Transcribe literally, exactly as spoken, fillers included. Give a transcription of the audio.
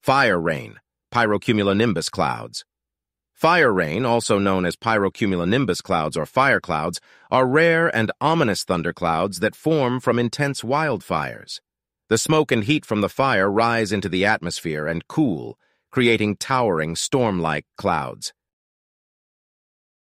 Fire rain, pyrocumulonimbus clouds. Fire rain, also known as pyrocumulonimbus clouds or fire clouds, are rare and ominous thunderclouds that form from intense wildfires. The smoke and heat from the fire rise into the atmosphere and cool, creating towering storm-like clouds.